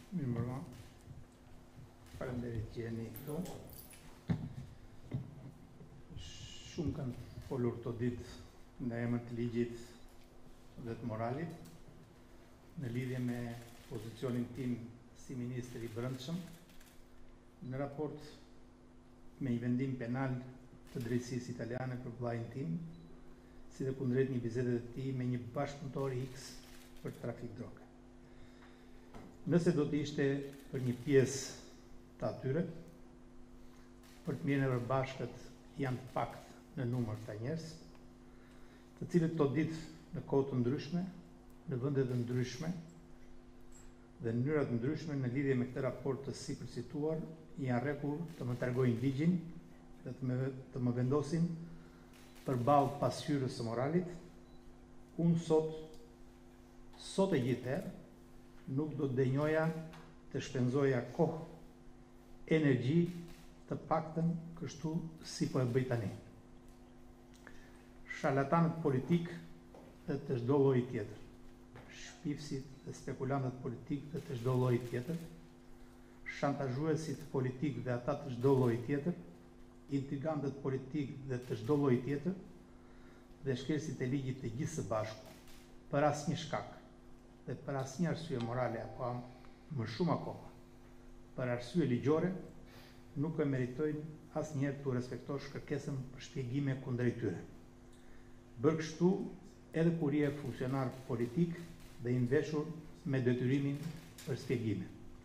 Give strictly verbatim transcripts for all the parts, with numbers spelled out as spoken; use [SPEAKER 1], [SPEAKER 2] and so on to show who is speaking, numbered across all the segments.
[SPEAKER 1] Mirë mbrëma. Faleminderit që jeni këtu. Shumë kanë folur këto ditë në emër të ligjit dhe të moralit në lidhje me pozicionin tim si ministri i brendshëm në raport me një vendim penal të drejtësisë italiane për vllajën tim, si dhe kundrejt një bizede të tij me një bashkëpunëtor X për trafik droge. Nëse do të ishte për një pjesë të atyre, për të mirën e përbashkët janë të pakt në numër të njerëz, të cilët këto ditë në kohë të ndryshme, në vende të ndryshme dhe në mënyra të ndryshme në lidhje me këtë raport të sipërcituar, janë rregull të më tregojnë ligjin dhe të më, të më vendosin përballë pasqyrës së moralit. Unë sot, sot e gjithëherë, nuk do të denjoja të shpenzoja kohë, energji, të paktën kështu si po e bëj tani. Sharlatanët politik dhe të çdo lloji tjetër, shpifësit dhe spekulantët politik dhe të çdo lloji tjetër, shantazhuesit politik dhe ata të çdo lloji tjetër, intrigantët politik dhe të çdo lloji tjetër, dhe shkelësit e ligjit të gjithë së bashku, për asnjë shkak dhe për asnjë arsye morale apo më shumë akoma, për arsye ligjore, nuk e meritojnë asnjëherë të respektosh kërkesën për shpjegime kundrejt tyre. Bërë kështu edhe kur je funksionar politik dhe i mbeshur me detyrimin për shpjegime.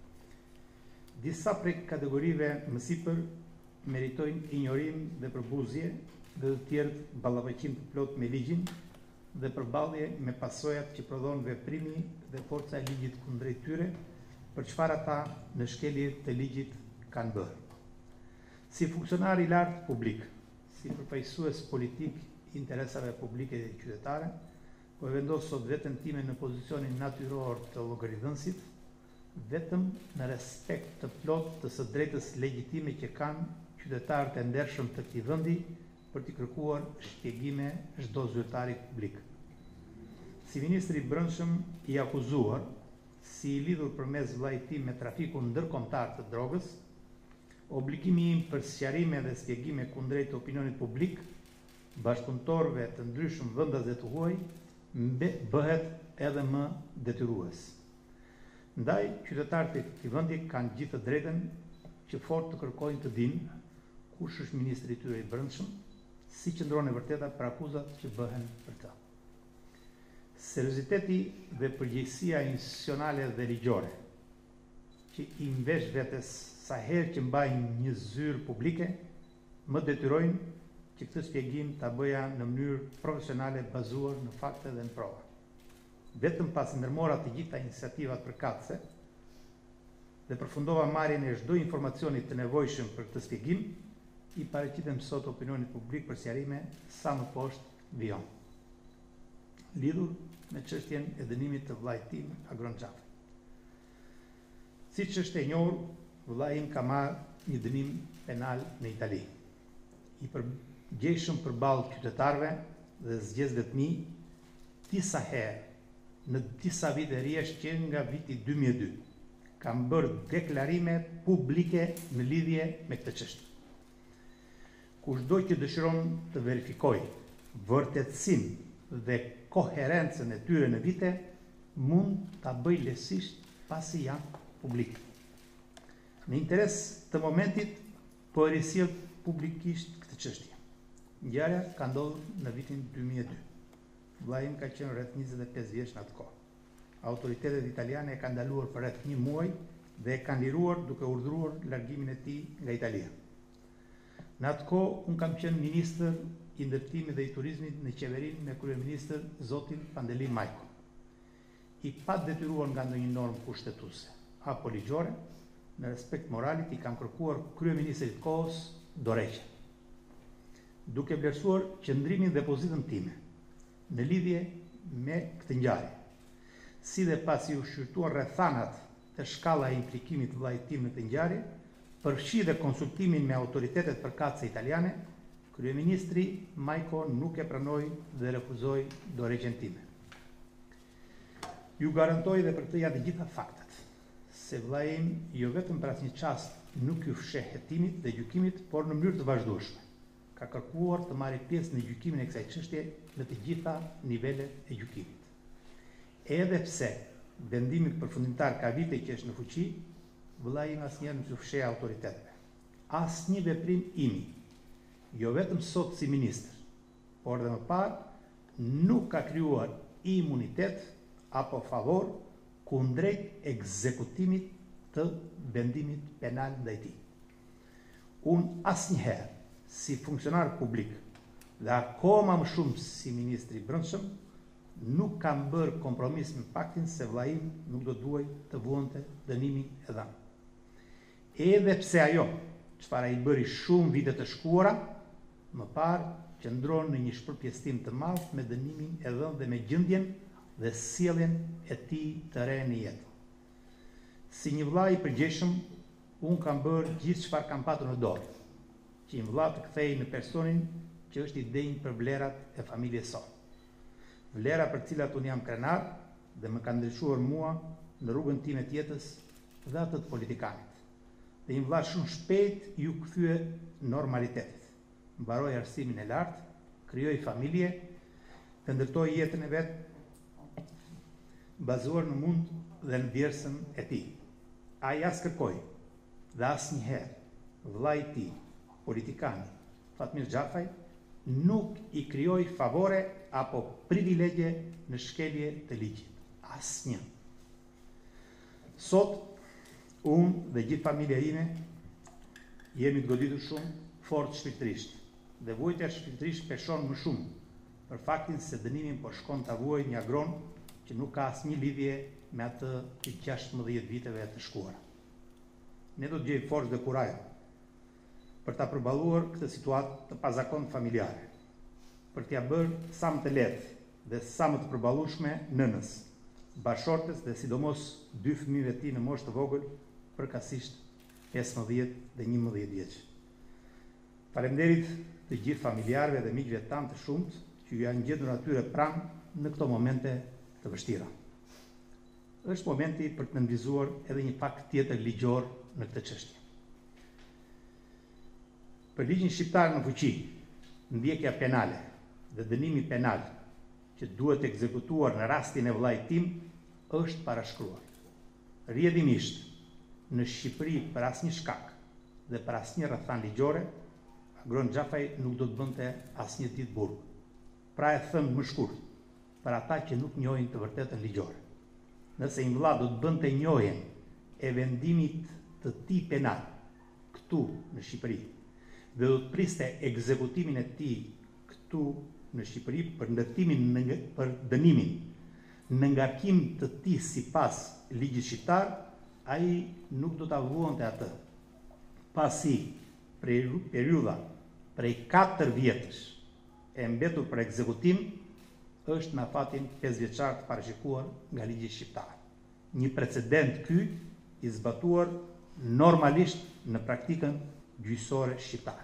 [SPEAKER 1] Disa prej kategorive më sipër meritojnë injorim dhe përbuzje dhe të tjerët ballafaqim të plot me ligjin dhe përballje me pasojat që prodhon veprimi dhe forca e ligjit kundrejt tyre për çfarë ata në shkelje të ligjit kanë bërë. Si funksionar i lartë publik, si përfaqësues politik i interesave publike dhe qytetare, po e vendos sot veten time në pozicionin natyror të llogaridhënësit, vetëm në respekt të plot të së drejtës legjitime që kanë qytetarët e ndershëm të këtij vendi për t'i kërkuar shpjegime çdo zyrtari publik. Si ministri i brendshëm i akuzuar, si i lidhur përmes vllajt tim me trafikun ndërkombëtar të drogës, obligimi im për sqarime dhe shpjegime kundrejt opinionit publik, bashkëpunëtorëve të ndryshëm vendas dhe të huaj, bëhet edhe më detyrues. Ndaj, qytetarët e këtij vendi kanë gjithë të drejtën që fort të kërkojnë të dinë kush është ministri i tyre i brendshëm, si qëndron e vërteta për akuzat që bëhen për ta. Serioziteti dhe përgjegjësia institucionale dhe ligjore që i mvesh vetes sa herë që mbajnë një zyrë publike, më detyrojnë që këtë shpjegim ta bëja në mënyrë profesionale bazuar në fakte dhe në prova. Vetëm pasi ndërmora të gjitha iniciativat përkatëse dhe përfundova marrjen e çdo informacioni të nevojshëm për këtë shpjegim, i paraqitem sot opinionit publik për sqarime sa më poshtë vijon, lidhur me çështjen e dënimit të vllajt tim Agron Xhafi. Siç është e njohur, vllai im ka marrë një dënim penal në Itali. I përgjegjshëm përballë qytetarëve dhe zgjedhësve të mi, disa herë në disa vite rresht që nga viti dy mijë e dy, kam bërë deklarime publike në lidhje me këtë çështje. Kushdo që dëshiron të verifikoj vërtetësinë dhe koherencën e tyre në vite, mund ta bëj lehtësisht pasi janë publike. Në interes të momentit, po e risjell publikisht këtë çështje. Ngjarja ka ndodhur në vitin dy mijë e dy. Vllai im ka qenë rreth njëzet e pesë vjeç në atë kohë. Autoritetet italiane e kanë ndaluar për rreth një muaj dhe e kanë liruar duke urdhëruar largimin e tij nga Italia. Në atë kohë, unë kam qenë ministër i ndërtimit dhe i turizmit në qeverinë me kryeministër zotin Pandeli Majko. I pa detyruar nga ndonjë normë kushtetuese apo ligjore, në respekt moralit i kam kërkuar kryeministrit kohës dorëheqje, duke vlerësuar qëndrimin dhe pozitën time në lidhje me këtë ngjarje, si dhe pasi u shqyrtuar rrethanat të shkalla e implikimit të vllajt tim në këtë ngjarje, përfshi dhe konsultimin me autoritetet përkatëse italiane, kryeministri Majko nuk e pranoi dhe refuzoi dorëheqjen time. Ju garantoj dhe për këtë janë të gjitha faktet, se vllai im jo vetëm për asnjë çast nuk ju fsheh hetimit dhe gjykimit, por në mënyrë të vazhdueshme ka kërkuar të marrë pjesë në gjykimin e kësaj çështje në të gjitha nivelet e gjykimit. Edhe pse vendimi përfundimtar ka vite që është në fuqi, vllai im asnjëherë nuk ju fsheh autoriteteve. Asnjë veprim imi, jo vetëm sot si ministër, por dhe më parë nuk ka krijuar imunitet apo favor kundrejt ekzekutimit të vendimit penal ndaj tij. Unë asnjëherë si funksionar publik dhe akoma më shumë si ministri i brendshëm nuk kam bërë kompromis me faktin se vllai im nuk do duaj të vuante dënimin e dhënë. Edhe pse ajo, çfarë ai bëri shumë vite të shkuara, më parë qëndron në një shpërpjestim të madh me dënimin e dhënë dhe me gjendjen dhe sjelljen e tij të re në jetë. Si një vllai i përgjegjshëm, unë kam bërë gjithë çfarë kam patur në dorë, që një vëlla të kthej në personin që është i denjë për vlerat e familjes sonë. Vlera për cilat unë jam krenar dhe më kanë ndryshuar mua në rrugën time të jetës dhe atë të politikanit. Dhe një vëlla shumë shpejt ju kthye normalitetit. Mbaroi arsimin e lartë, krijoi familje, të ndërtoi jetën e vet bazuar në mund dhe në vjersën e tij. Ai as kërkoi dhe asnjëherë vllai i tij, politikani Fatmir Xhafaj, nuk i krijoi favore apo privilegje në shkelje të ligjit. Asnjë. Sot, unë dhe gjithë familja ime jemi të goditur shumë fort shpirtërisht dhe vuajtja shpirtërisht peshon më shumë për faktin se dënimin po shkon ta vuajë një agron që nuk ka asnjë lidhje me atë të gjashtëmbëdhjetë viteve të shkuara. Ne do të gjejmë forcë dhe kurajë për ta përballuar këtë situatë të pazakontë familjare, për t'ia bërë sa më të lehtë dhe sa më të përballueshme nënës, bashortes dhe sidomos dy fëmijëve të tij në moshë të vogël, përkatësisht pesëmbëdhjetë dhe njëmbëdhjetë vjeç. Faleminderit të gjithë familjarëve dhe miqve tanë të shumt që ju janë gjetur atyre pranë në këto momente të vështira. Është momenti për të nënvizuar edhe një fakt tjetër ligjor në këtë çështje. Për ligjin shqiptar në fuqi, ndjekja penale dhe dënimi penal që duhet ekzekutuar në rastin e vllait tim është parashkruar. Rrjedhimisht, në Shqipëri për asnjë shkak dhe për asnjë rrethanë ligjore, agron Xhafaj nuk do të bënte asnjë ditë burg. Pra e them më shkurt, për ata që nuk njohin të vërtetën ligjore. Nëse një vëlla do të bënte njohjen e vendimit të tij penal këtu në Shqipëri dhe do të priste ekzekutimin e tij këtu në Shqipëri për ndërtimin në, për dënimin në ngarkim të tij sipas ligjit shqiptar, ai nuk do ta vuante atë. Pasi prej periudha prej katër vjetësh e mbetur për ekzekutim është në afatin pesë vjeçar të parashikuar nga ligji shqiptar. Një precedent ky i zbatuar normalisht në praktikën gjyqësore shqiptare.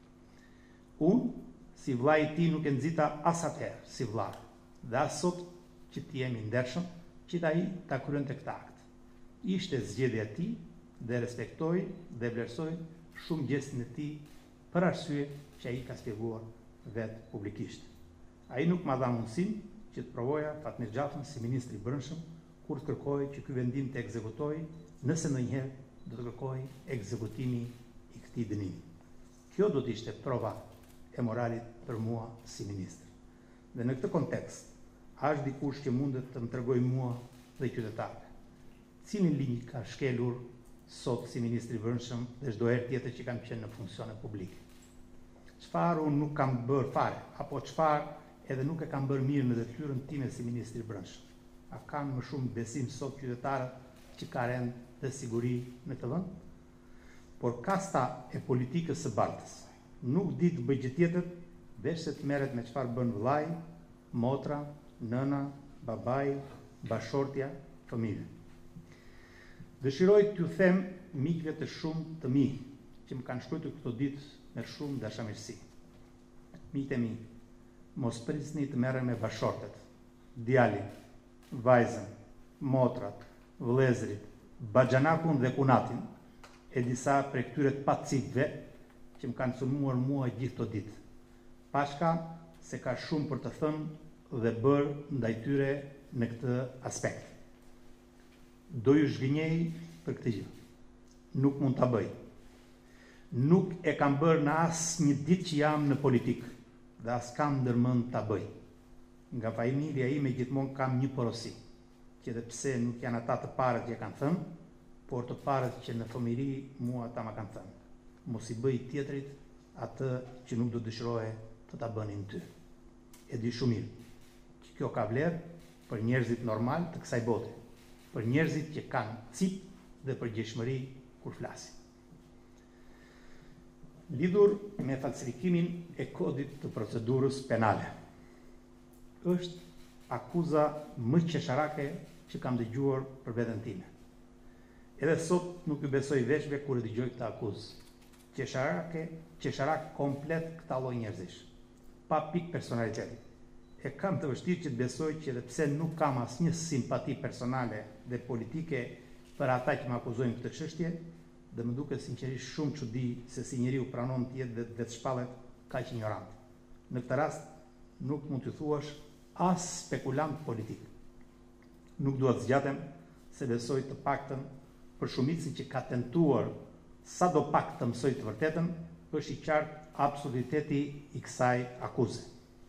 [SPEAKER 1] Unë, si vllai i tij, nuk e nxita as atëherë si vëlla, dhe as sot që të jemi ndershëm, që ai ta kryente këtë akt. Ishte zgjedhja e tij dhe respektoj dhe vlerësoj shumë gjestin e tij për arsye që ai ka shpjeguar vetë publikisht. Ai nuk ma dha mundësinë që të provoja Fatmir Xhafën si ministri i brendshëm kur të kërkoj që ky vendim të ekzekutoj, nëse ndonjëherë do të kërkoj ekzekutimi i këtij dënimi. Kjo do të ishte prova e moralit për mua si ministër. Dhe në këtë kontekst, a është dikush që mundet të më tregojë mua dhe qytetarëve cilin linj ka shkelur sot si ministri i brendshëm dhe çdo herë tjetër që kam qenë në funksione publike? Çfarë unë nuk kam bërë fare, apo çfarë edhe nuk e kam bërë mirë në detyrën time si ministri i brendshëm? A kanë më shumë besim sot qytetarët që ka rend dhe siguri në këtë vend? Por kasta e politikës së Baltës nuk di të bëjë gjë tjetër veç se të merret me çfarë bën vllai, motra, nëna, babai, bashortja, fëmijë. Dëshiroj t'ju them miqve të shumë të mi që më kanë shkruar këto ditë me shumë dashamirësi. Miqtë e mi, mos prisni të merren me bashortet, djalin, vajzën, motrat, vëllezrit, Baxhanakun dhe Kunatin, e disa prej këtyre të pacitëve që më kanë sulmuar mua gjithë të ditë. Pashka se ka shumë për të thënë dhe bërë ndaj tyre në këtë aspekt. Do ju zhgënjej për këtë gjë. Nuk mund ta bëj. Nuk e kam bërë në asë një ditë që jam në politikë dhe as kam ndërmend ta bëj. Nga familja ime gjithmonë kam një porosi, që edhe pse nuk janë ata të parët që e kanë thënë, por të parët që në fëmijëri mua ata ma kanë thënë. Mos i bëj tjetrit atë që nuk do dëshiroje të ta bënin ty. E di shumë mirë që kjo ka vlerë për njerëzit normal të kësaj bote, për njerëzit që kanë cip dhe përgjegjshmëri kur flasin. Lidhur me falsifikimin e kodit të procedurës penale, është akuza më qesharake që kam dëgjuar për veten time. Edhe sot nuk i besoj veshve kur e dëgjoj këtë akuzë. Qesharake, qesharak komplet këta lloj njerëzish, pa pikë personaliteti. E kam të vështirë që të besoj që edhe pse nuk kam asnjë simpati personale dhe politike për ata që më akuzojnë këtë çështje, dhe më duket sinqerisht shumë çudi se si njeriu pranon të jetë dhe të shpallet kaq ignorant. Në këtë rast nuk mund t'ju thuash as spekulant politik. Nuk dua të zgjatem se besoj të paktën për shumicën që ka tentuar sa do pak të mësoj të vërtetën, është i qartë absolutiteti i kësaj akuze.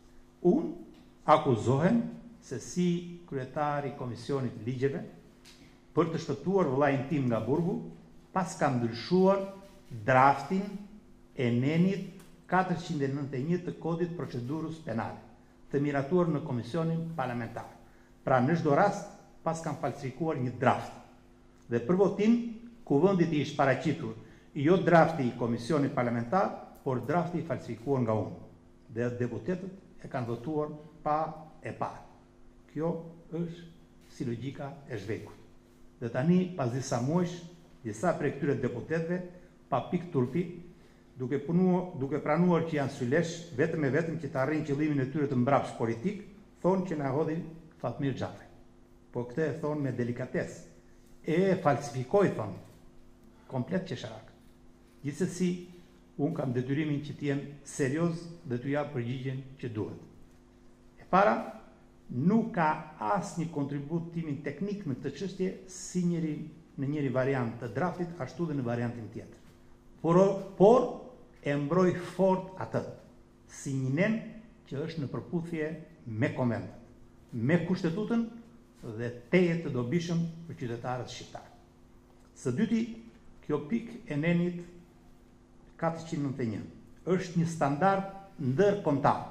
[SPEAKER 1] Unë akuzohem se si kryetari i Komisionit Ligjeve për të shpëtuar vëllain tim nga burgu, pas ka ndryshuar draftin e nenit katërqind e nëntëdhjetë e një të kodit procedurës penale, të miratuar në Komisionin Parlamentar. Pra në çdo rast pas kam falsifikuar një draft. Dhe për votim, kuvendit i ishte paraqitur jo drafti i Komisionit Parlamentar, por drafti i falsifikuar nga unë. Dhe deputetët e kanë votuar pa e parë. Kjo është si logjika e zhvekur. Dhe tani, pas disa muajsh, disa prej këtyre deputetëve, pa pikë turpi, duke punuar, duke pranuar që janë sylesh, vetëm e vetëm që të arrijnë qëllimin e tyre të mbrapsht politik, thonë që na hodhin Fatmir Xhafri. Po këtë e thonë me delikatesë. E falsifikoi, thonë, komplet qesharak. Gjithsesi, unë kam detyrimin që të jem serioz dhe të jap përgjigjen që duhet. E para, nuk ka asnjë kontribut timin teknik në këtë çështje si njëri në njëri variant të draftit, ashtu dhe në variantin tjetër. Por, por e mbroj fort atë, si një nen që është në përputhje me konventet, me kushtetutën dhe tejet të dobishëm për qytetarët shqiptarë. Së dyti, kjo pikë e nenit katërqind e nëntëdhjetë e një është një standard ndërkombëtar.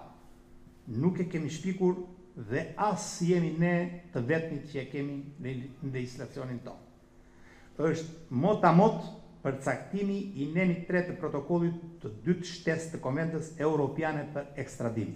[SPEAKER 1] Nuk e kemi shpikur dhe as jemi ne të vetmit që e kemi në legjislacionin tonë. Është mot a mot përcaktimi i nenit tre të protokollit të dytë shtesë të Konventës Europiane për ekstradimin.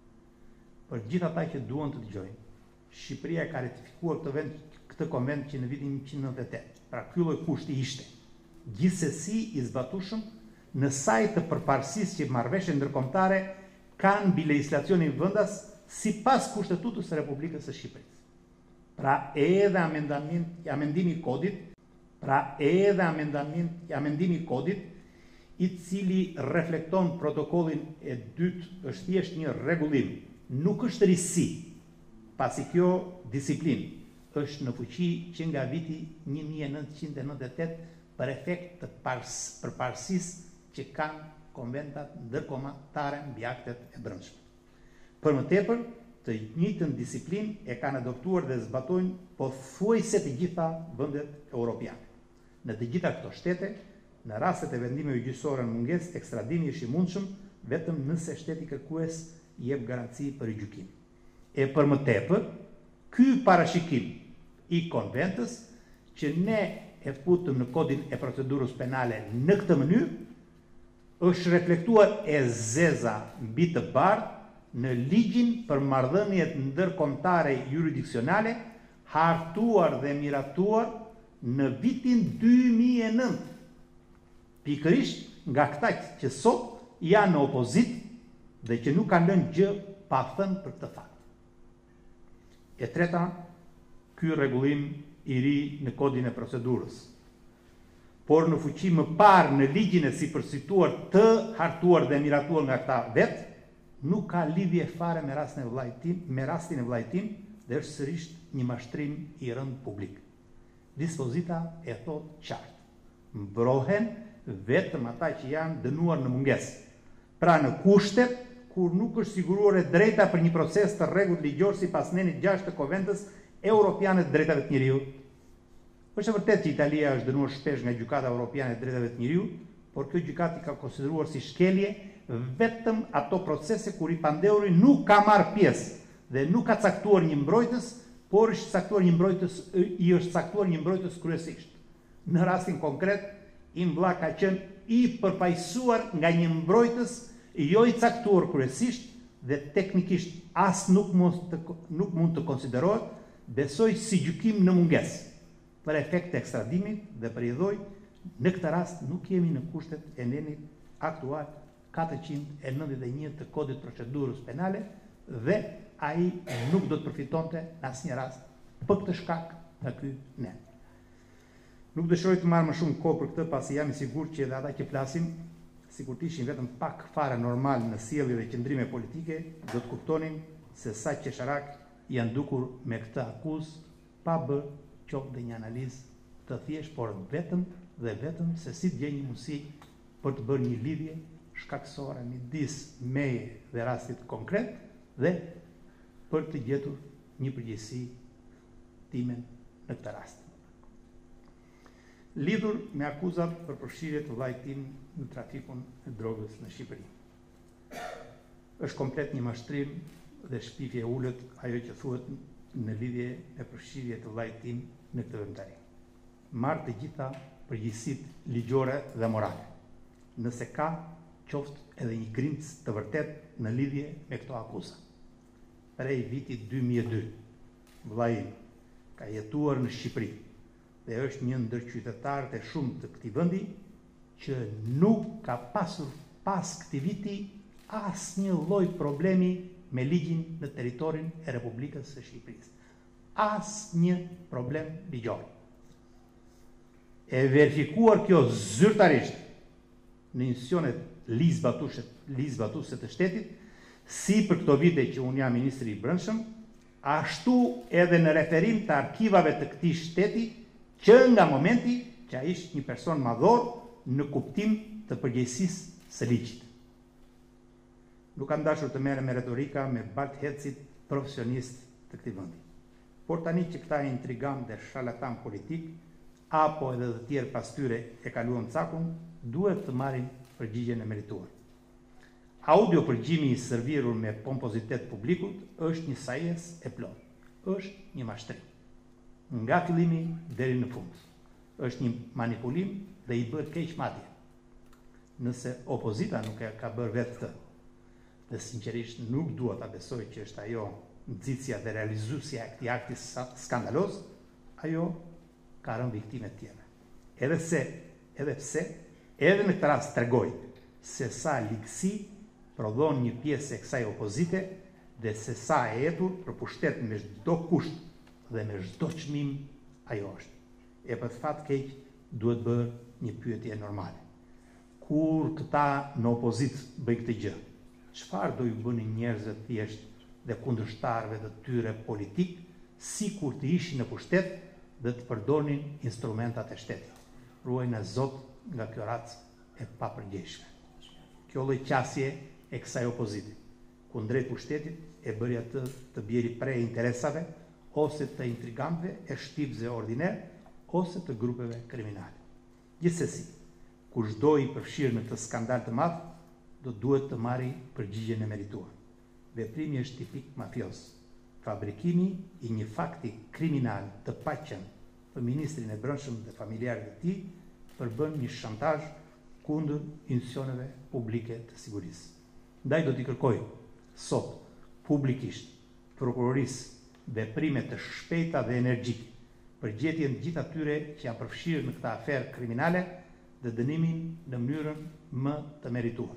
[SPEAKER 1] Për gjithë ata që duan të dëgjojnë, Shqipëria ka ratifikuar këtë vend, këtë konvent që në vitin një qind e nëntëdhjetë e tetë. Pra ky lloj kushti ishte gjithsesi i zbatueshëm në sajt të përparësisë që marrëveshjet ndërkombëtare kanë mbi legjislacionin vendas sipas kushtetutës së Republikës së Shqipërisë. Pra edhe amendamenti, amendimi i kodit Pra edhe amendamenti, amendimi i kodit, i cili reflekton protokollin e dytë, është thjesht një rregullim, nuk është risi, pasi kjo disiplinë është në fuqi që nga viti një mijë e nëntëqind e nëntëdhjetë e tetë për efekt të përparësisë që kanë konventat ndërkombëtare mbi aktet e brendshme. Për më tepër, të njëjtën disiplinë e kanë adoptuar dhe zbatojnë pothuajse të gjitha vendet europiane. Në të gjitha këto shtete, në rastet e vendimeve gjyqësore në mungesë, ekstradimi është i mundshëm vetëm nëse shteti kërkues jep garanci për gjykim. E për më tepër, ky parashikim i konventës që ne e futëm në kodin e procedurës penale në këtë mënyrë, është reflektuar e zeza mbi të bardhë në ligjin për marrëdhëniet ndërkombëtare jurisdiksionale, hartuar dhe miratuar në vitin dy mijë e nëntë. Pikërisht nga këta që sot janë në opozit dhe që nuk kanë lënë gjë pa thënë për këtë fakt. E treta, ky rregullim i ri në kodin e procedurës. Por në fuqi më parë në ligjin e sipërsituar të hartuar dhe miratuar nga këta vetë, nuk ka lidhje fare me rastin e vllajtim, me rastin e vllajtim dhe është sërish një mashtrim i rënd publik. Dispozita e thot qartë. Mbrohen vetëm ata që janë dënuar në mungesë. Pra në kushtet kur nuk është siguruar e drejta për një proces të rregullt ligjor sipas nenit gjashtë të Konventës Europiane të Drejtave të Njeriut. Është e vërtetë që Italia është dënuar shpesh nga Gjykata Europiane e Drejtave të Njeriut, por kjo gjykatë ka konsideruar si shkelje vetëm ato procese kur i pandeuri nuk ka marrë pjesë dhe nuk ka caktuar një mbrojtës, por është caktuar një mbrojtës, i është caktuar një mbrojtës kryesisht. Në rastin konkret, im vlla ka qenë i përfaqësuar nga një mbrojtës jo i caktuar kryesisht dhe teknikisht as nuk mund të, nuk mund të konsiderohet, besoj si gjykim në mungesë. Për efekt të ekstradimit dhe për i dhoj, në këtë rast nuk jemi në kushtet e nenit aktual katërqind e nëntëdhjetë e një të kodit procedurës penale dhe ai nuk do të përfitonte në asnjë rast për këtë shkak nga ky nen. Nuk dëshiroj të marr më shumë kohë për këtë, pasi jam i sigurt që edhe ata që flasin, sikur të ishin vetëm pak fare normal në sjellje dhe qëndrime politike, do të kuptonin se sa qesharak janë dukur me këtë akuzë pa bërë qoftë dhe një analizë të thjesht, por vetëm dhe vetëm se si të gjejë një mundësi për të bërë një lidhje shkaksore midis meje dhe rastit konkret dhe për të gjetur një përgjegjësi timen në këtë rast. Lidhur me akuzat për përfshirje të vllajt tim në trafikun e drogës në Shqipëri. Është komplet një mashtrim dhe shpifje ulët ajo që thuhet në lidhje me përfshirje të vllajt tim në këtë veprimtari. Marr të gjitha përgjegjësitë ligjore dhe morale. Nëse ka qoftë edhe një grimc të vërtet në lidhje me këto akuza. Prej vitit dy mijë e dy, vllai im ka jetuar në Shqipëri dhe është një ndër qytetarët e shumë të këtij vendi që nuk ka pasur pas këtij viti asnjë lloj problemi me ligjin në territorin e Republikës së Shqipërisë. Asnjë problem ligjor. E verifikuar kjo zyrtarisht në institucionet ligjzbatuese të shtetit, si për këto vite që unë jam ministri i brendshëm, ashtu edhe në referim të arkivave të këtij shteti, që nga momenti që ai ishte një person madhor në kuptim të përgjegjësisë së ligjit. Nuk kam dashur të merrem me retorika me baltëhecit profesionist të këtij vendi. Por tani që këta intrigant dhe sharlatan politik, apo edhe të tjerë pas tyre e kaluan cakun, duhet të marrin përgjigjen e merituar. Audio përgjimi i servitur me pompozitet publikut është një sajes e plot. Është një mashtrim. Nga fillimi deri në fund. Është një manipulim dhe i bëhet keq madje. Nëse opozita nuk e ka bërë vetë këtë, dhe sinqerisht nuk dua ta besoj që është ajo nxitësia dhe realizuesja e këtij akti skandaloz, ajo ka rënë viktime të tjera. Edhe se, edhe pse, edhe në këtë rast tregoj se sa ligësi prodhon një pjesë e kësaj opozite dhe se sa e etur për pushtet me çdo kusht dhe me çdo çmim ajo është. E për fat keq duhet bërë një pyetje normale. Kur këta në opozit bëj këtë gjë, çfarë do ju bënin njerëzit thjesht dhe kundërshtarëve të tyre politik, si kur të ishin në pushtet dhe të përdornin instrumentat e shtetit. Ruajna Zot nga kjo racë e papërgjeshme. Kjo lloj qasje e kësaj opozite, ku drejt pushtetit e bëri atë të bjeri prej interesave, ose të intrigantëve e shtypësve ordiner, ose të grupeve kriminale. Gjithsesi, kushdo i përfshirë në këtë skandal të madh, do duhet të marrë përgjigjen e merituar. Veprimi është tipik mafios. Fabrikimi i një fakti kriminal të paqen për ministrin e brendshëm dhe familjarët e tij përbën një shantazh kundër institucioneve publike të sigurisë. Ndaj do t'i kërkoj sot publikisht prokurorisë veprime të shpejta dhe energjike për gjetjen të gjithë atyre që janë përfshirë në këtë aferë kriminale dhe dënimin në mënyrën më të merituar.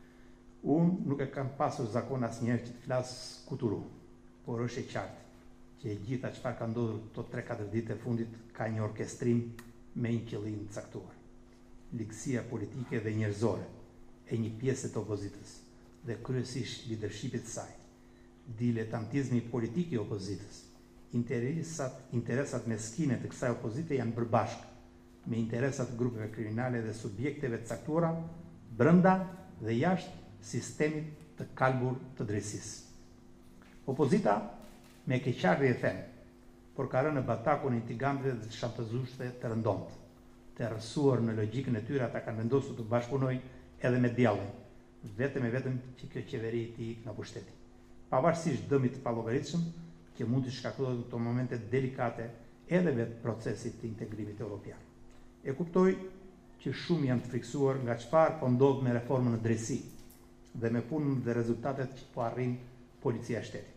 [SPEAKER 1] Unë nuk e kam pasur zakon asnjëherë që të flas kuturu, por është e qartë që e gjitha çfarë ka ndodhur këto tre katër ditë e fundit ka një orkestrim me një qëllim të caktuar. Ligësia politike dhe njerëzore e një pjesë të opozitës dhe kryesisht leadershipit të saj, diletantizmi politik i opozitës, interesat, interesat meskine të kësaj opozite janë bërë bashkë me interesat grupeve kriminale dhe subjekteve të caktuara brenda dhe jashtë sistemit të kalbur të drejtësisë. Opozita me keqardhje e them, por ka rënë në batakun e intrigantëve dhe të shantazhuesve të rëndomtë. Të rrësuar në logjikën e tyre, ata kanë vendosur të bashkëpunojnë edhe me djallin, vetëm e vetëm që kjo qeveri të ikë nga pushteti. Pavarësisht dëmit të pallogaritshëm që mund të shkaktojë në këto momente delikate edhe vetë procesit të integrimit evropian. E kuptoj që shumë janë të friksuar nga çfarë po ndodh me reformën në drejtësi dhe me punën dhe rezultatet që po arrin policia e shtetit.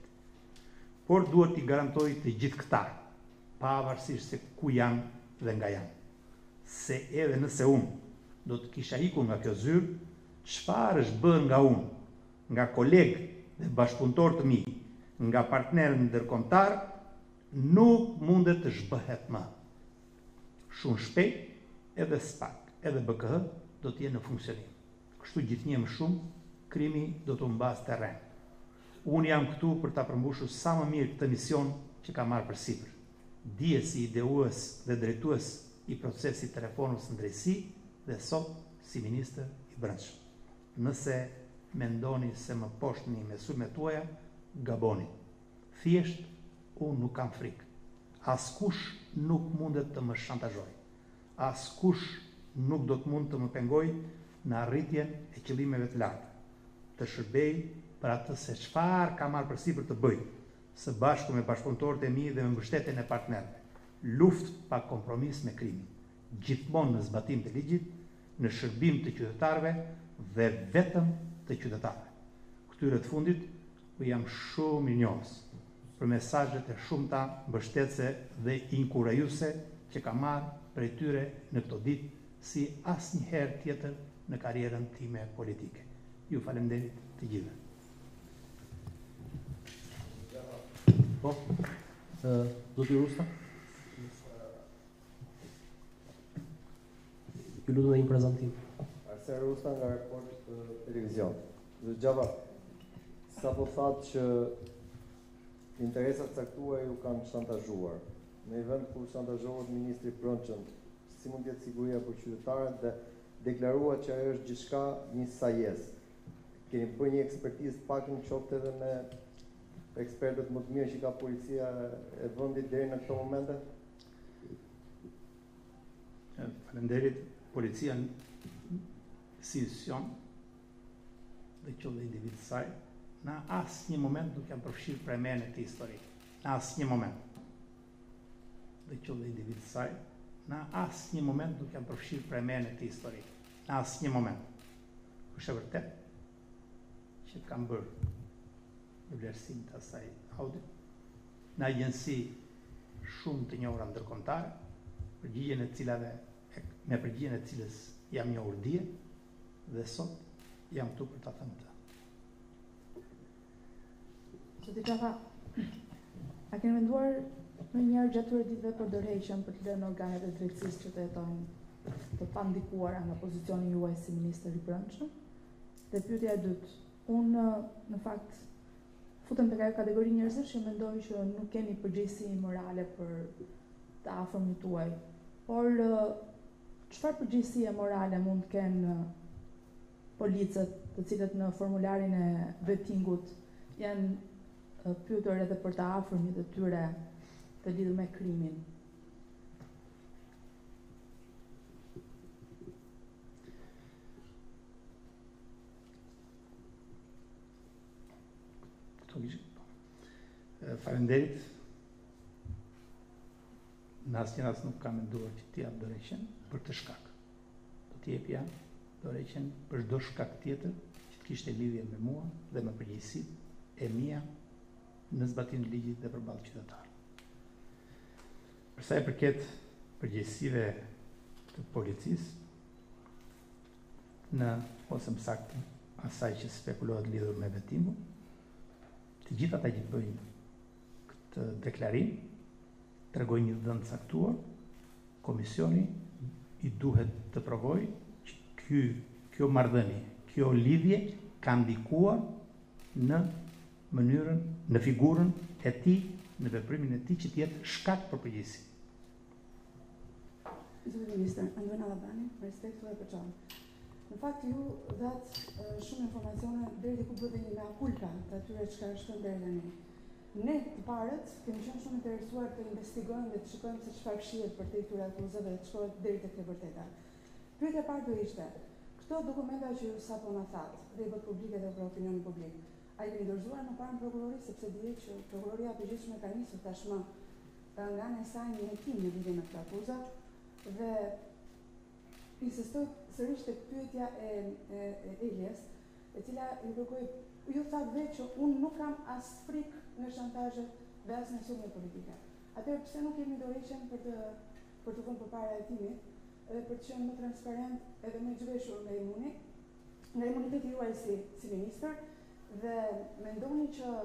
[SPEAKER 1] Por duhet t'i garantoj të gjithë këta, pavarësisht se ku janë dhe nga janë, se edhe nëse unë do të kisha ikur nga kjo zyrë, çfarë është bërë nga unë, nga kolegë dhe bashkëpunëtor të mi, nga partnerë ndërkombëtar, nuk mundet të zhbëhet më. Shumë shpejt, edhe spak, edhe B K H do të jenë në funksionim. Kështu gjithnjë më shumë, krimi do të mbas terren. Unë jam këtu për ta përmbushur sa më mirë këtë mision që ka marrë përsipër. Dije si ideues dhe drejtues i procesit të reformës në drejtësi dhe sot si ministër i brendshëm. Nëse mendoni se më poshtni me sulmet tuaja, gaboni. Thjesht unë nuk kam frikë. Askush nuk mundet të më shantazhoj. Askush nuk do të mund të më pengoj në arritjen e qëllimeve të larta. Të shërbej për atë se çfarë ka marrë përsipër të bëj, së bashku me bashkëpunëtorët e mi dhe me mbështetjen e partnerëve. Luftë pa kompromis me krimin, gjithmonë në zbatim të ligjit, në shërbim të qytetarëve dhe vetëm të qytetarëve. Këtyre të fundit, u jam shumë i njohës për mesazhet e shumta mbështetëse dhe inkurajuese që ka marrë prej tyre në këto ditë si asnjëherë tjetër në karrierën time politike. Ju falenderit të gjithëve.
[SPEAKER 2] Po, zoti Rusta? Ju lutem një prezantim.
[SPEAKER 3] Arsen Rusta nga Report Televizion. Dhe Gjava, sa po thatë që interesat caktuar ju kanë shantazhuar. Në një vend ku shantazhohet ministri i brendshëm, si mund të jetë siguria për qytetarët dhe deklarua që ajo është gjithçka një sajes. Keni bërë një ekspertizë të paktën qoftë edhe me ekspertët më të mirë që ka policia e vendit deri në këto momente?
[SPEAKER 1] Faleminderit, policia si institucion dhe qoftë dhe individ të saj, në asnjë moment nuk janë përfshirë premën e këtij histori. Në asnjë moment. Dhe qoftë dhe individ të saj, në asnjë moment nuk janë përfshirë premën e këtij histori. Në asnjë moment. Është e vërtetë që kam bërë në vlerësim të asaj audit në agjenci shumë të njohura ndërkombëtare, përgjigjen e cilave me përgjigjen e cilës jam njohur dje dhe sot jam këtu për ta thënë këtë.
[SPEAKER 4] Zoti Xhafa, a keni menduar ndonjëherë gjatë këtyre ditëve për dorëheqjen për të lënë organet e drejtësisë që të jetojnë të pandikuara nga pozicioni juaj si ministër i brendshëm? Dhe pyetja e dytë, unë në fakt futem tek ajo kategori njerëzish që mendojnë që nuk keni përgjegjësi morale për të afërmit tuaj. Por çfarë përgjegjësie morale mund të kenë policët, të cilët në formularin e vettingut janë pyetur edhe për të afërmit e tyre të lidhur me krimin?
[SPEAKER 1] Faleminderit. Në asnjë rast nuk kam menduar që t'i jap dorëheqjen për të shkak. Do t'i jepja dorëheqjen për çdo shkak tjetër që të kishte lidhje me mua dhe me përgjegjësitë e mia në zbatimin e ligjit dhe përballë qytetarëve. Për sa i përket përgjegjësive të policisë, në ose më saktë asaj që spekulohet lidhur me vettingun, të gjithë ata që bëjnë të deklarim, tregoj një dhënë caktuar, komisioni i duhet të provojë që ky, kjo marrëdhënie, kjo lidhje ka ndikuar në mënyrën, në figurën e tij, në veprimin e tij që të jetë shkak për përgjegjësi.
[SPEAKER 4] Zoti Ministër, Andona Labani, respekt për përçon. Në fakt ju dhat uh, shumë informacione deri diku bëhet një mea culpa të atyre çka është deri tani. Ne të parët kemi qenë shumë interesuar të investigojmë dhe të shikojmë se çfarë shihet për te këtyre akuzave dhe të shkohet deri tek e vërteta. Pyetja e parë do ishte, këto dokumenta që ju sapo na thatë, dhe i bët publike dhe për opinionin publik, a i keni dorëzuar më parë në prokurori, sepse dihet që prokuroria e përgjithshme ka nisur tashmë nga ana e saj një hetim në lidhje me këtë akuzë dhe insistoj sërish tek pyetja e, e, e Elias, e cila ju kërkoi, ju thatë vetë që unë nuk kam as frikë nga shantazhet dhe as në sulme politike. Atëherë pse nuk kemi dorëheqjen për të për të vënë përpara hetimit dhe për të qenë më transparent edhe më zhveshur nga imuni, nga imuniteti juaj si si ministër, dhe mendoni që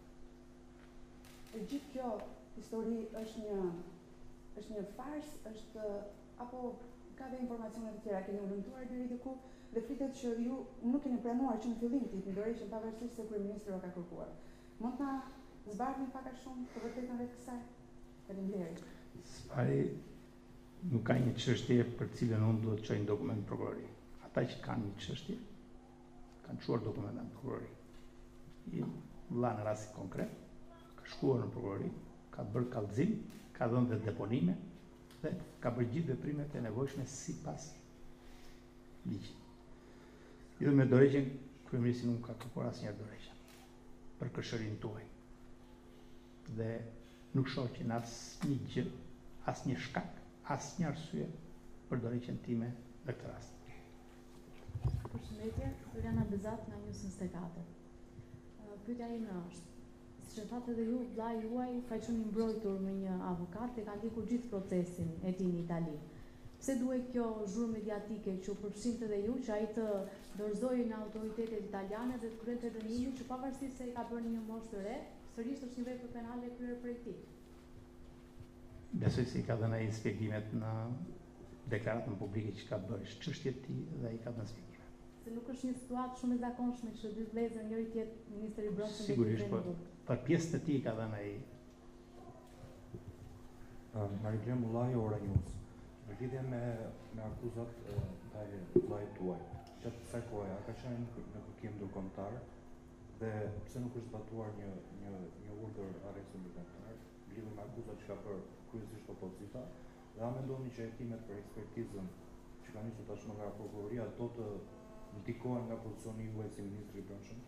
[SPEAKER 4] e gjithë kjo histori është një është një fars, është apo ka dhe informacione të tjera, keni urëntuar deri diku dhe fritet që ju nuk keni pranuar që në fillim të jepni dorëheqjen pavarësisht se kryeministri o ka kërkuar. Mund ta zbardhni pak a shumë të vërtetën rreth kësaj? Faleminderit.
[SPEAKER 1] Spari nuk ka një çështje për cilën unë duhet të çoj një dokument në prokurori. Ata që kanë një çështje kanë çuar dokumenta në prokurori. I vlla në rasti konkret ka shkuar në prokurori, ka bërë kallëzim, ka dhënë dhe deponime dhe ka bërë gjithë veprimet e nevojshme sipas ligjit. Jo me dorëheqjen, kryeministri nuk ka kërkuar asnjëherë dorëheqjen për kërshërinë tuaj. Dhe nuk shoh që në asnjë gjë, asnjë shkak, asnjë arsye për dorëheqjen time në këtë rast.
[SPEAKER 5] Përshëndetje, Juliana Bezat nga News njëzet e katër. Pyetja ime është, siç e thatë edhe ju, vlla juaj ka qenë i mbrojtur me një avokat e ka ndjekur gjithë procesin e tij në Itali. Pse duhet kjo zhurmë mediatike që u përfshinte edhe ju, që ai të dorëzojë në autoritetet italiane dhe të kryente dënimin që pavarësisht se i ka bërë një moshë të re, sërish është një vepër penale e kryer prej tij?
[SPEAKER 1] Besoj se i ka dhënë ai shpjegimet në deklaratën publike që ka bërë, çështje e tij dhe ai ka dhënë shpjegime.
[SPEAKER 5] Se nuk është një situatë shumë e zakonshme që dy vëllezër njëri tjetër ministri i brendshëm.
[SPEAKER 1] Sigurisht, po për pjesën e tij ka dhënë ai.
[SPEAKER 6] Mariglem Ullaj, Ora News. Në lidhje me me akuzat ndaj vllait tuaj, gjatë kësaj kohe a ka qenë në kërkim ndërkombëtar dhe pse nuk është zbatuar një një një urdhër arresti ndërkombëtar lidhur me akuzat që ka bërë kryesisht opozita, dhe a mendoni që hetimet për ekspertizën që kanë nisur tashmë nga prokuroria do të ndikohen nga pozicioni juaj si ministri i brendshëm?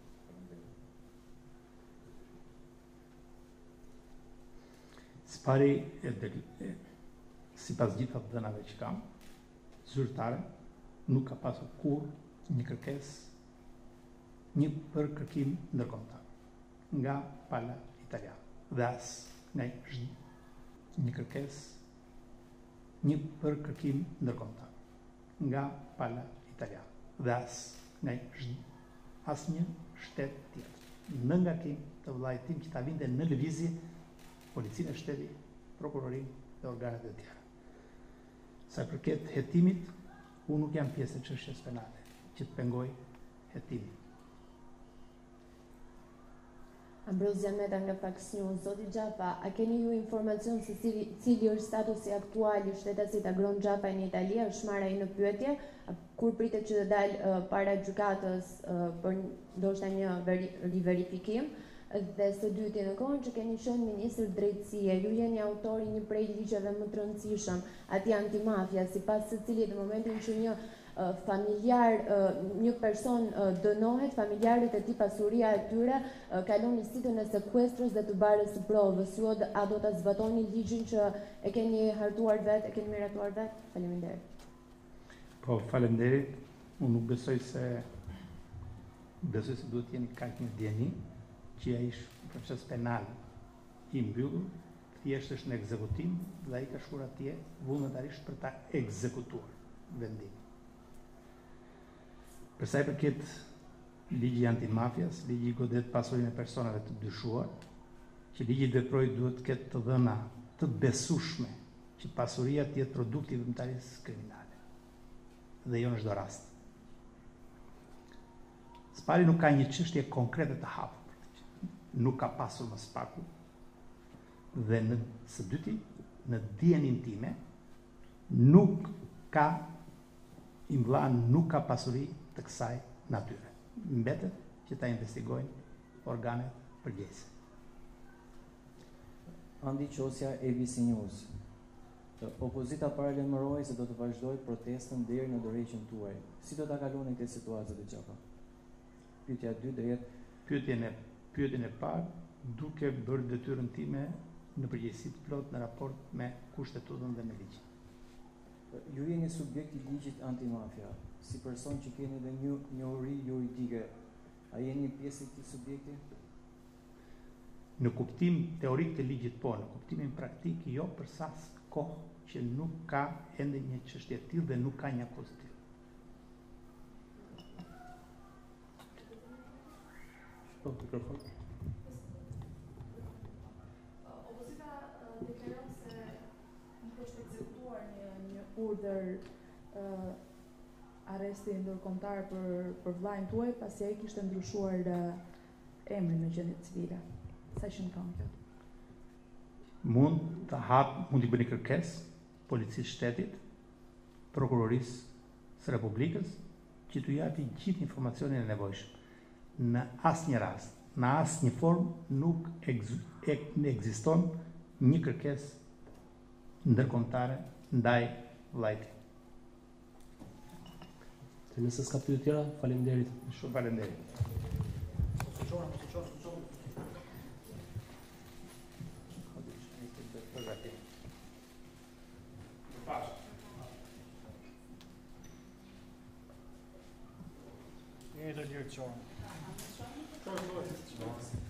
[SPEAKER 1] Spari e, e si pas gjitha të dënave që kam, zyrtare, nuk ka pasur kur një kërkes, një për kërkim ndërkombëtar nga pala italiane. Dhe as nga një kërkes, një për kërkim ndërkombëtar nga pala italiane. Dhe as nga as një shtet tjetër. Në ngakim të vllait tim që ta vinte në lëvizje policinë e shtetit, prokurorinë dhe organet e tjera. Sa i përket hetimit, unë nuk jam pjesë e çështjes penale që të pengoj hetimin.
[SPEAKER 7] Ambrozia Meta nga Fox News. Zoti Xhafa, a keni ju informacion se cili, cili është statusi aktual i shtetasit Agron Xhafaj në Itali? Është marrë ai në pyetje, kur pritet që të dalë uh, para gjykatës uh, për ndoshta një veri, riverifikim? Dhe së dyti, në kohën që keni qenë ministër drejtësie, ju jeni autori një prej ligjeve më të rëndësishëm, atij antimafia, sipas së cilit në momentin që një uh, familjar, uh, një person uh, dënohet, familjarët e tij, pasuria e tyre uh, kalon në sitën e sekuestrës dhe të barës së provës. Ju a do ta zbatoni ligjin që e keni hartuar vetë, e keni miratuar vetë? Faleminderit.
[SPEAKER 1] Po, faleminderit. Unë nuk besoj se besoj se duhet jeni kaq një djeni që ai është proces penal i mbyllur, thjesht është në ekzekutim dhe ai ka shkuar atje vullnetarisht për ta ekzekutuar vendimin. Për sa i përket ligji antimafias, ligji godet pasurinë e personave të dyshuar, që ligji i veprojë duhet të ketë të dhëna të besueshme që pasuria të jetë produkt i veprimtarisë kriminale. Dhe jo në çdo rast. Spari nuk ka një çështje konkrete të hapur. Nuk ka pasur më spaku. Dhe në së dyti, në dijenin time, nuk ka imblla, nuk ka pasuri të kësaj natyre. Mbetet që ta investigojnë organet përgjegjëse.
[SPEAKER 8] Andi Qosja, A B C News. Opozita paralajmëroi se do të vazhdojë protestën deri në dorëheqjen tuaj. Si do ta kaloni këtë situatë të gjata? Pyetja e dytë do jetë
[SPEAKER 1] Pyetjen e pyetjen e parë, duke bërë detyrën time në përgjegjësi të plot në raport me kushtetutën dhe me ligjin.
[SPEAKER 8] ju jeni subjekt i ligjit antimafia. Si person që keni dhe një njohuri juridike, a jeni pjesë e këtij subjekti?
[SPEAKER 1] Në kuptim teorik të ligjit po, në kuptimin praktik jo, për sa kohë që nuk ka ende një çështje e tillë dhe nuk ka një akuzë të tillë.
[SPEAKER 2] Po, mikrofon.
[SPEAKER 4] Opozita deklaron se nuk është ekzekutuar një, një urdhër uh, arresti ndërkombëtar për për vllajën tuaj pasi ai kishte ndryshuar uh, emrin në gjendje civile. Sa shënon kjo?
[SPEAKER 1] Mund të hap, mund t'i bëni kërkesë policisë shtetit, prokurorisë së Republikës, që t'u japi gjithë informacionin e nevojshëm. Në asnjë rast, në asnjë formë nuk ekziston një kërkesë ndërkombëtare ndaj vllajt.
[SPEAKER 2] Të nëse s'ka pyetje tjera, faleminderit.
[SPEAKER 1] Shumë faleminderit.
[SPEAKER 9] Jeni të lirë qonë.